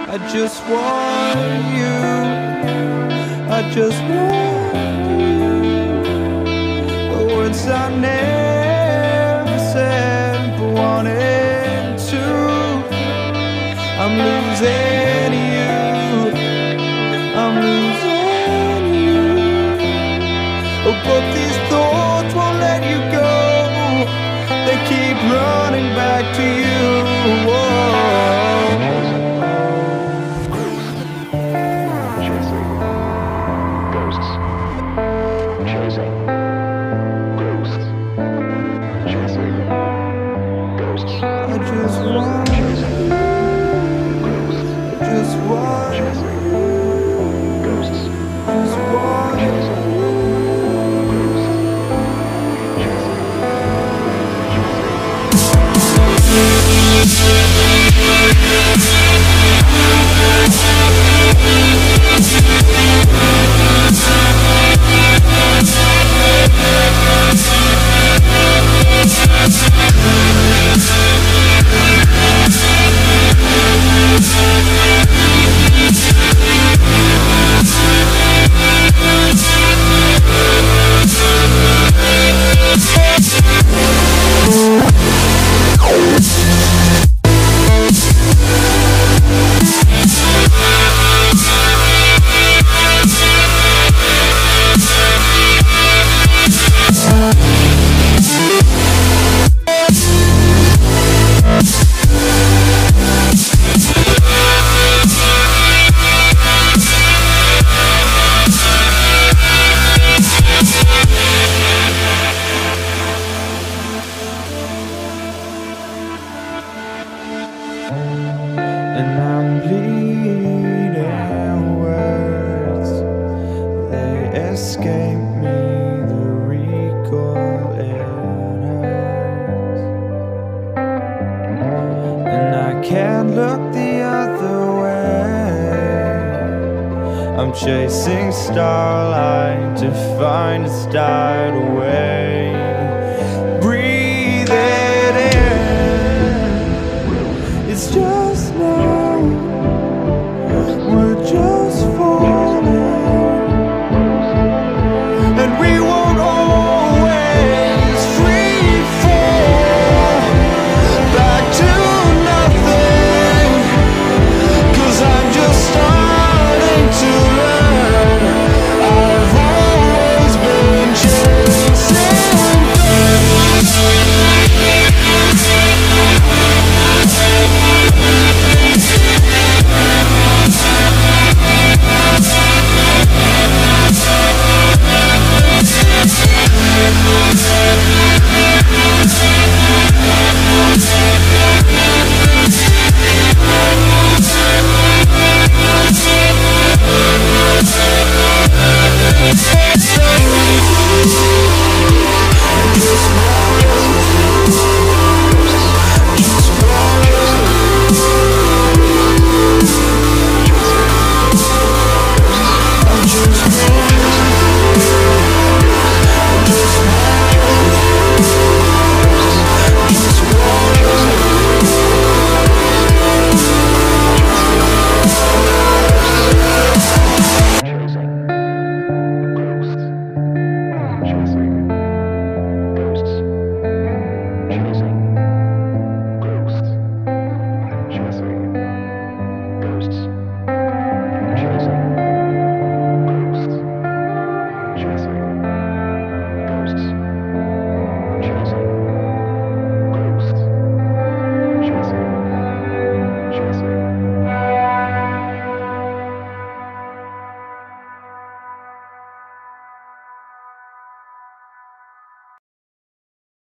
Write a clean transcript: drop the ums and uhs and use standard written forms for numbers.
I just want you. I just want you. The words I never said but wanted to. I'm losing you. I'm losing you. Oh, but these thoughts won't let you go. They keep running back to you. Whoa. I just want you. I just want you. Just want you. And I'm bleeding words, they escape me, the recall it hurts. And I can't look the other way. I'm chasing starlight to find it's died away.